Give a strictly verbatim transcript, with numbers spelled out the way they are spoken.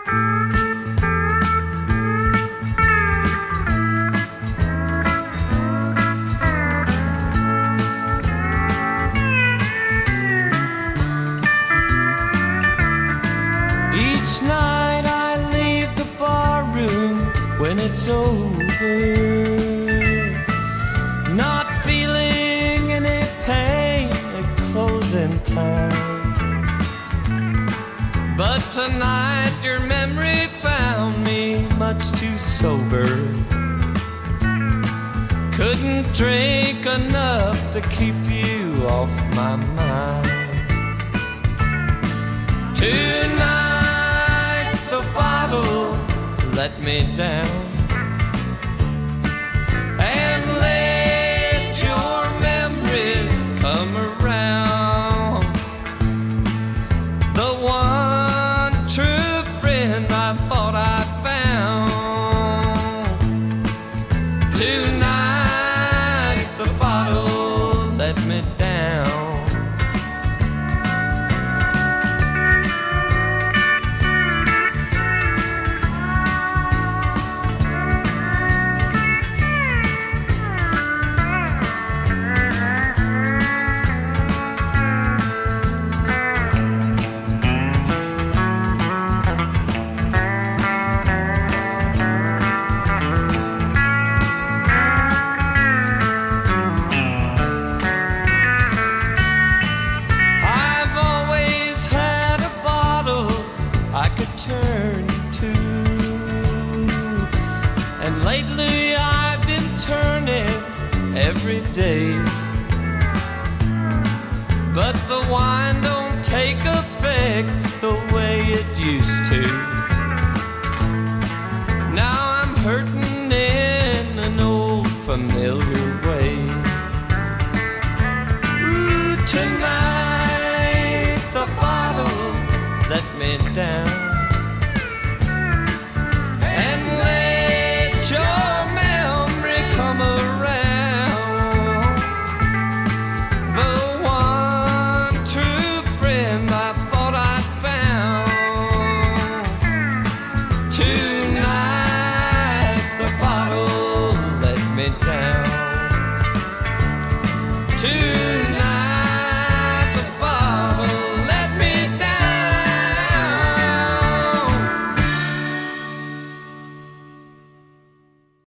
Each night I leave the bar room when it's over, not feeling any pain at closing time. But tonight your memory found me much too sober. Couldn't drink enough to keep you off my mind. Tonight the bottle let me down, and let your memories come around. The one true friend I thought I'd found. Tonight the bottle let me down. Turn to, and lately I've been turning every day, but the wine don't take effect the way it used to. Now I'm hurting in an old familiar way. Ooh, tonight the bottle let me down, down. Tonight